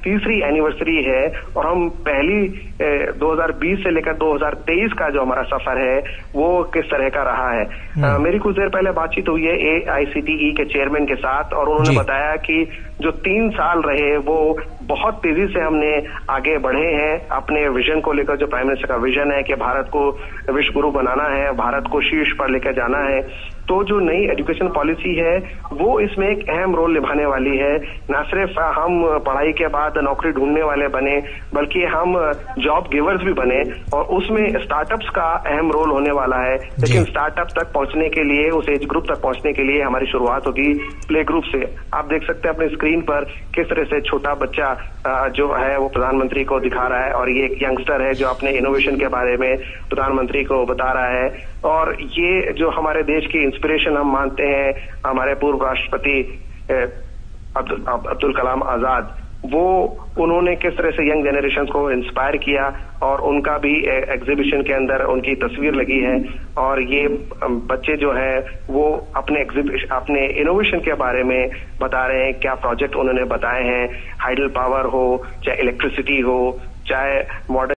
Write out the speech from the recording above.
तीसरी एनिवर्सरी है और हम पहली 2020 से लेकर 2023 का जो हमारा सफर है वो किस तरह का रहा है। मेरी कुछ देर पहले बातचीत हुई है AICTE के चेयरमैन के साथ और उन्होंने बताया कि जो 3 साल रहे वो बहुत तेजी से हमने आगे बढ़े हैं अपने विजन को लेकर। जो प्राइम मिनिस्टर का विजन है कि भारत को विश्व गुरु बनाना है, भारत को शीर्ष पर लेकर जाना है, तो जो नई एजुकेशन पॉलिसी है वो इसमें एक अहम रोल निभाने वाली है। न सिर्फ हम पढ़ाई के बाद नौकरी ढूंढने वाले बने बल्कि हम जॉब गिवर्स भी बने और उसमें स्टार्टअप्स का अहम रोल होने वाला है। लेकिन स्टार्टअप तक पहुंचने के लिए, उस एज ग्रुप तक पहुंचने के लिए हमारी शुरुआत होगी प्ले ग्रुप से। आप देख सकते हैं अपने स्क्रीन पर किस तरह से छोटा बच्चा जो है वो प्रधानमंत्री को दिखा रहा है और ये एक यंगस्टर है जो अपने इनोवेशन के बारे में प्रधानमंत्री को बता रहा है। और ये जो हमारे देश की इंस्पिरेशन हम मानते हैं हमारे पूर्व राष्ट्रपति अब्दुल कलाम आजाद, वो उन्होंने किस तरह से यंग जनरेशन को इंस्पायर किया और उनका भी एग्जीबिशन के अंदर उनकी तस्वीर लगी है। और ये बच्चे जो है वो अपने इनोवेशन के बारे में बता रहे हैं, क्या प्रोजेक्ट उन्होंने बताए हैं, हाइडल पावर हो, चाहे इलेक्ट्रिसिटी हो, चाहे मॉडर्न